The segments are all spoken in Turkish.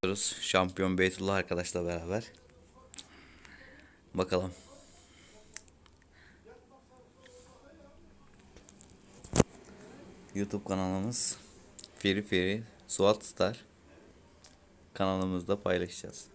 Şampiyon Beytullah arkadaşla beraber. Bakalım. YouTube kanalımız Feri Feri Suat Star kanalımızda paylaşacağız.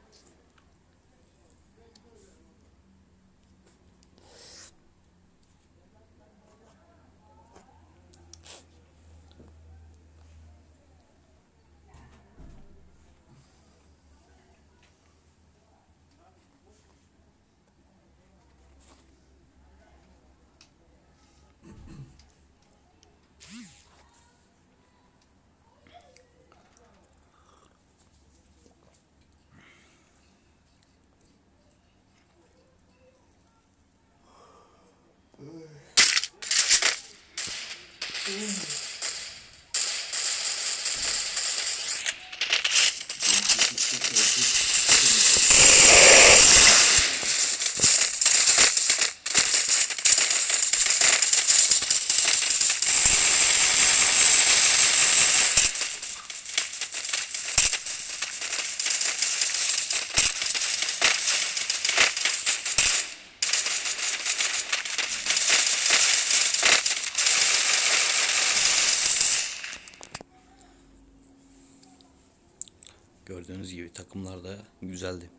Gördüğünüz gibi takımlar da güzeldi.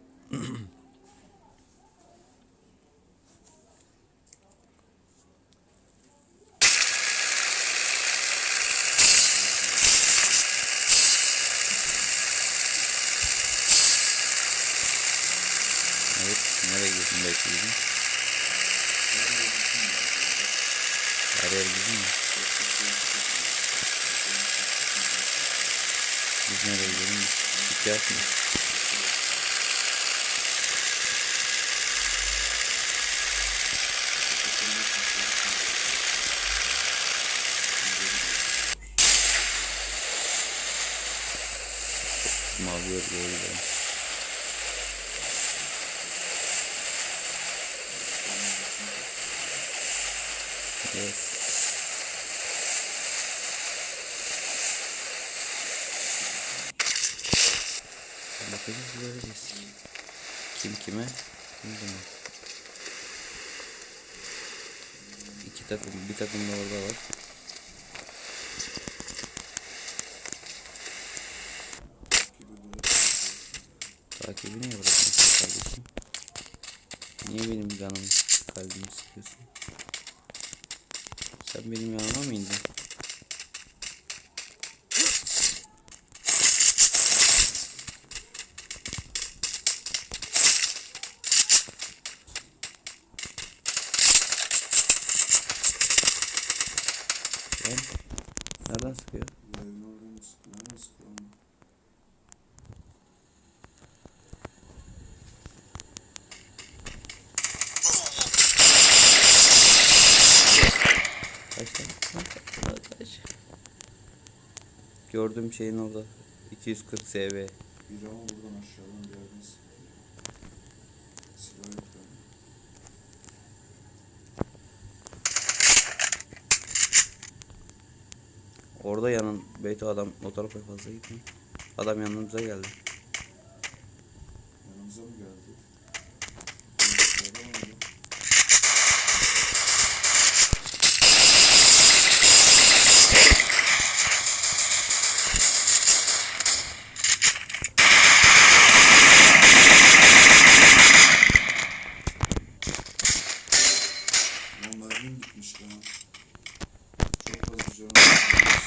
Evet, nereye gidiyorsun bekliyorum. Her yer bizim mi? Biz nereye gidelim? Dikkat mi? Mavi örgüyle. Evet. Bakacağız, göreceğiz. Kim kime? Kim kime? İki takım, bir takım da orada var. Takibi niye bırakıyorsun kardeşim? Niye benim canım kalbimi sıkıyorsun? Sen benim yanıma mı indin? Nereden sıkıyor? Kaç. Gördüğüm şeyin orada 240 SV. Bir ama buradan aşağıdan bir yerden silah yok yani. Orada yanın Beyto adam o tarafa fazla gitmiyor. Adam yanımıza geldi. Yanımıza mı geldi? Mermim gitmiş ya. Çok fazla canım gitmiş.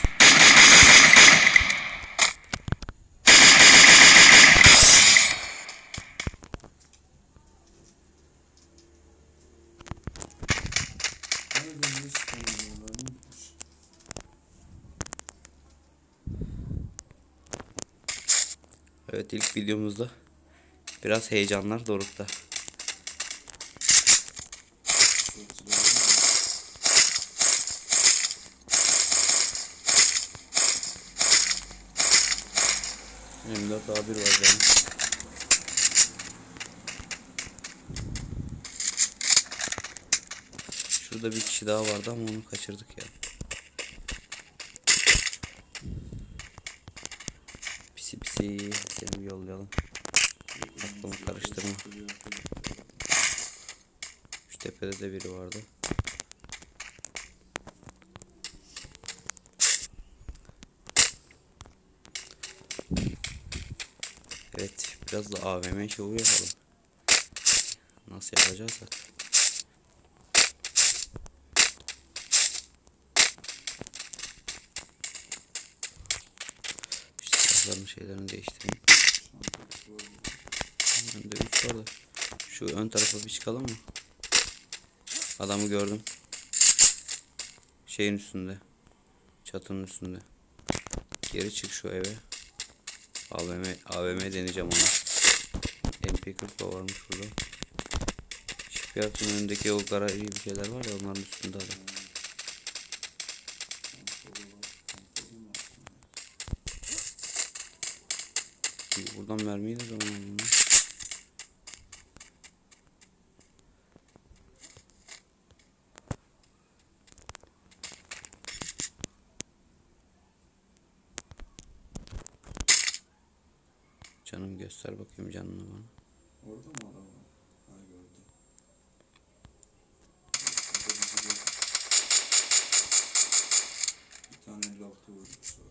Nereden ne sıkıntı ya? Mermim gitmiş. Evet, ilk videomuzda biraz heyecanlar dorukta. Çok silah var mı? 24 A1 var benim. Şurada bir kişi daha vardı ama onu kaçırdık ya. Pisi pisi. Hadi seni bir yollayalım. Aklımı karıştırma. Şu tepede de biri vardı. Evet, biraz da AVM şovu yapalım. Nasıl yapacağız da? Şu silahların şeylerini değiştireyim. Önde 3 var da. Şu ön tarafa bir çıkalım mı? Adamı gördüm. Şeyin üstünde. Çatının üstünde. Geri çık şu eve. AVM deneyeceğim ona. MP40 varmış burada. Şipyatın önündeki o garaj bir şeyler var ya, onların üstünde adam. Buradan mermiyi de zaman alayım. Canım göster bakayım canını bana. Orada mı adam var? Ha, gördüm. Orada bizi gördü. Bir tane 56 vurdu Suat.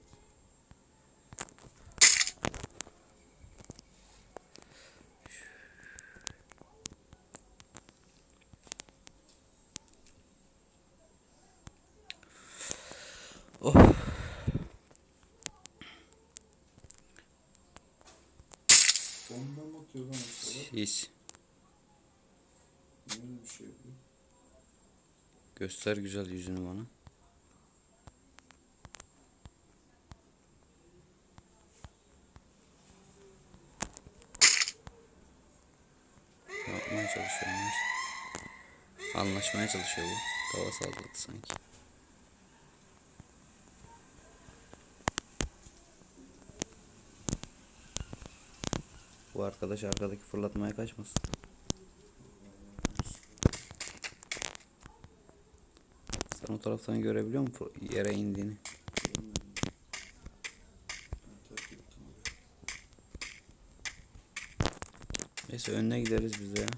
Oh. Bomba mı atıyor lan aşağıda? His. Niye öyle bir şey yapıyor? Göster güzel yüzünü bana. Ne yapmaya çalışıyormuş? Anlaşmaya çalışıyor bu. Tava salladı sanki. Bu arkadaş arkadaki fırlatmaya kaçmasın. Sen o taraftan görebiliyor musun yere indiğini? Görmedim. Ben terk ettim orayı. Neyse önüne gideriz biz de ya.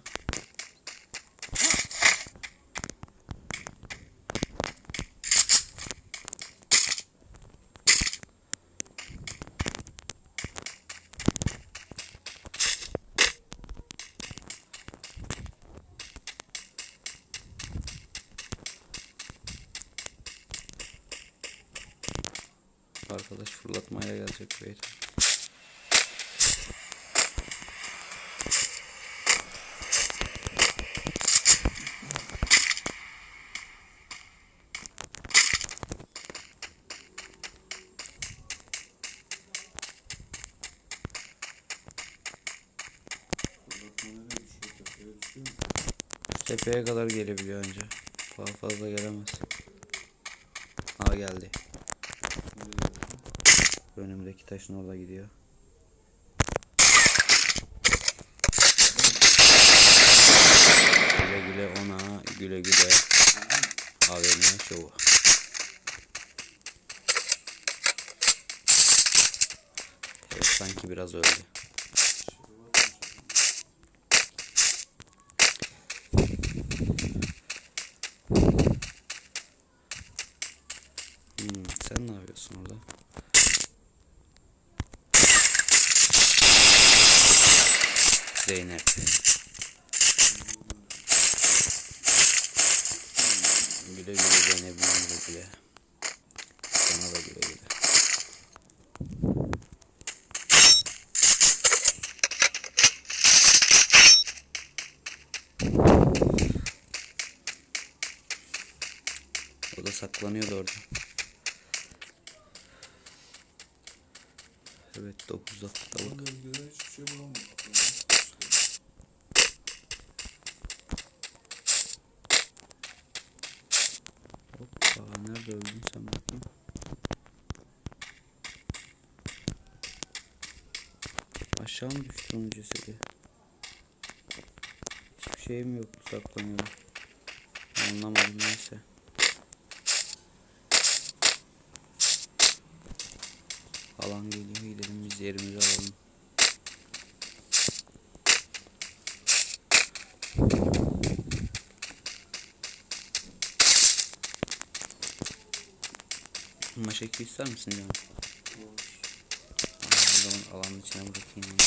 Arkadaş fırlatmayla gelecek böyle. Fırlatma nereye düşüyor? Tepeye düşüyor mu? Tepeye kadar gelebiliyor önce. Daha fazla gelemez. Ha geldi. Nereye geldi? Önümdeki taşın orada gidiyor. Güle güle ona, güle güle AVM şovu. Evet, sanki biraz öldü. Sen ne yapıyorsun orada? Zeynep. Güle güle Zeynep'im, güle güle. Sana da güle güle. O da saklanıyordu orada. Evet, 9 dakikalık. Bu bölgede hiçbir şey bulamadık. Hoppa, nerede öldün sen bakayım. Aşağı mı düştü onun cesedi? Hiçbir şeyim yoktu, saklanıyorum. Anlamadım, neyse. Alan geliyor, gidelim biz yerimizi alalım. Maşeki ister misin canım? O zaman alanın içine bırakayım onu.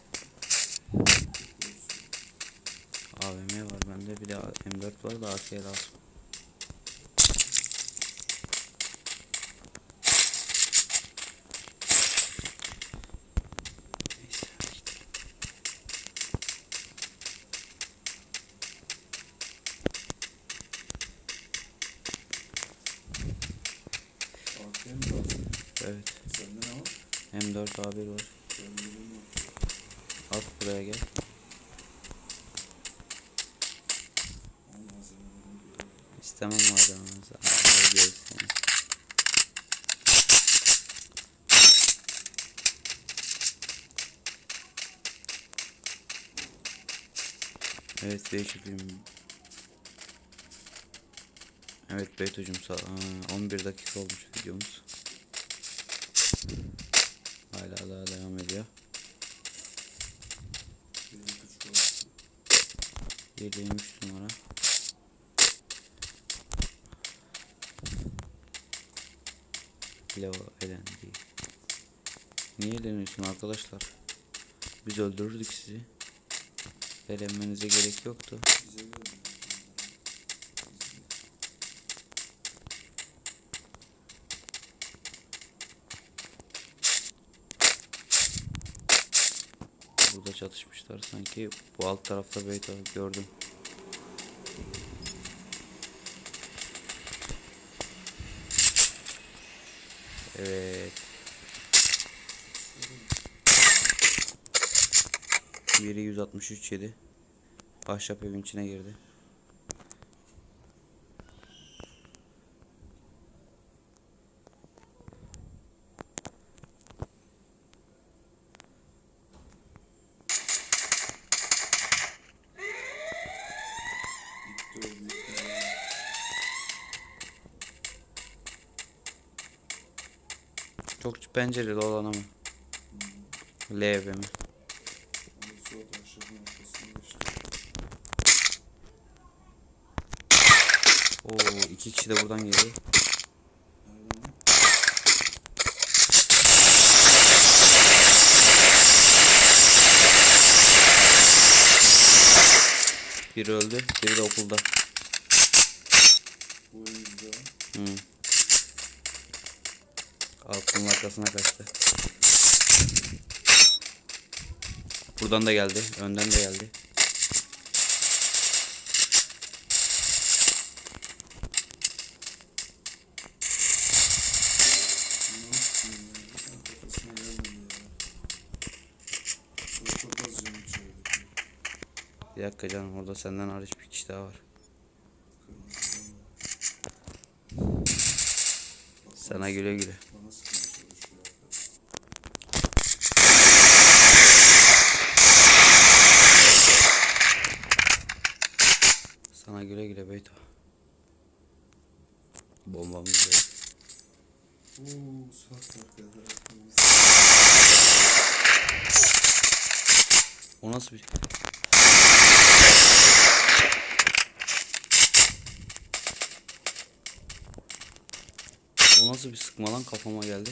AVM var bende, bir de M4 var da AK lazım. Neyse. AKM mi lazım? Evet. Sende ne var? M4 A1 var. Bende de mi var? At buraya gel. O malzemelerini görüyorum. İstemem malzemenizi. Al gerisini. Evet Beyçik'im. Evet Beyto'cum 11 dakika olmuş videomuz. Hala daha devam ediyor. Benim küçük olsun. 7'yim 3 numara. Lava elendi. Niye eleniyorsun arkadaşlar? Biz öldürürdük sizi. Elenmenize gerek yoktu. Bize geldi. Burada çatışmışlar sanki. Bu alt tarafta Beyto gördüm. Evet. Biri 163 yedi. Ahşap evin içine girdi. Gitti o büyük bir yer. Çok pencereli olan ama. L evi mi? Onu sonra taşların arkasına geçti. Oo, iki kişi de buradan geliyor. Nereden lan? Biri öldü, biri de okulda. Bu önümüzde. Hı. Altının arkasına kaçtı. Buradan da geldi, önden de geldi. Ne yapayım ya? Kafasına gelmedi ya. O çok az canım içerideki. Bir dakika canım, orada senden hariç bir kişi daha var. Kırmızı var. Bak, Sana güle güle. bana sıkmaya çalışıyor arkadaş. Sana güle güle Beyto. Bombamız da. Ooo sert arkadaş. O nasıl bir... O nasıl bir sıkma lan, kafama geldi.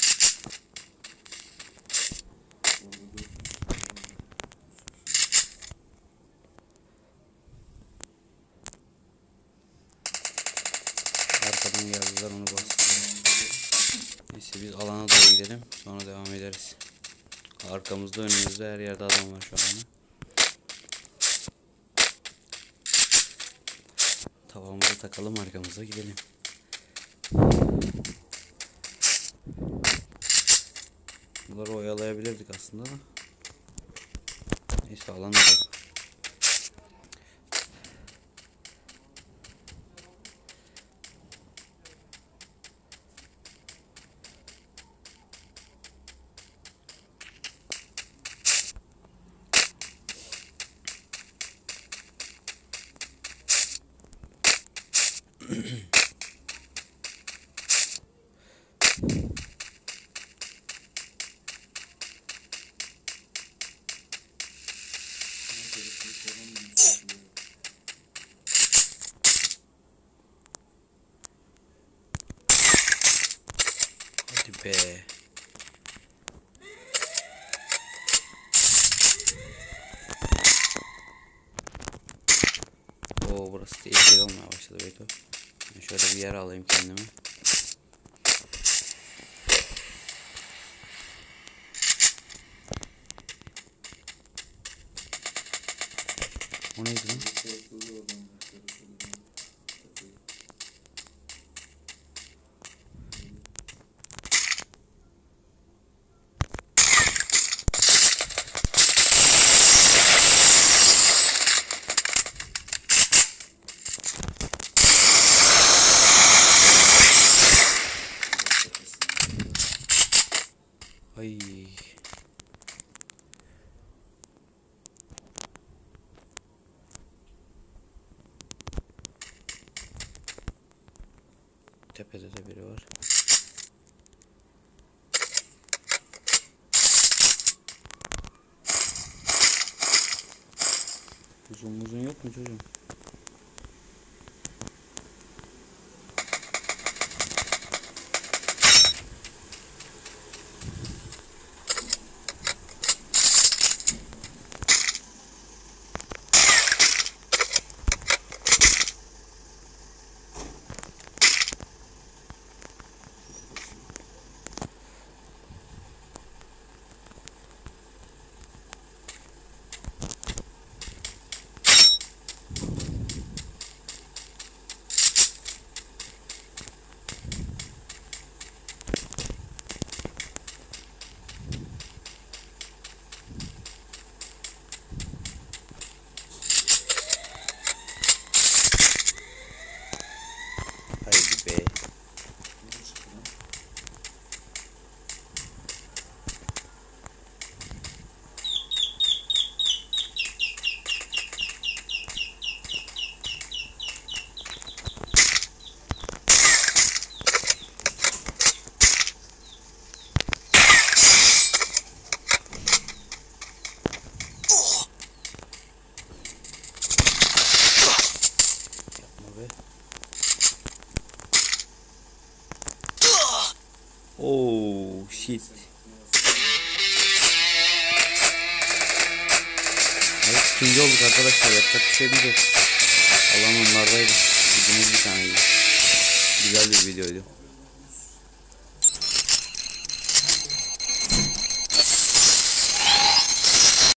Arkadan geldiler, onu bastılar. Neyse biz alana doğru gidelim, sonra devam ederiz. Arkamızda, önümüzde, her yerde adam var şu an. Tavamızı takalım, arkamıza gidelim. Bunları oyalayabilirdik aslında da. Neyse alana da. Elektrik falan mı satılıyor? Hadi be. Oo, burası tehlikeli olmaya başladı Beyto. Ben şöyle bir yer alayım kendime. O neydi lan? Satılıyor oradan bakları şuradan. Takıyor. Ay. Tepede de biri var. Uzun yok mu çocuğum? Haydi be. Ne çıktı lan? Yapma be. Oh shit. Evet, ikinci olduk arkadaşlar. Yapacak bir şey yok. Allah'ım onlardaydı. Gücümüz bir taneydi. Güzel bir videoydu.